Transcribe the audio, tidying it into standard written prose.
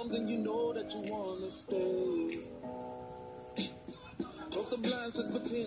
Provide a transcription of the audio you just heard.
sounds and you know that you wanna stay. Close the blinds, let's pretend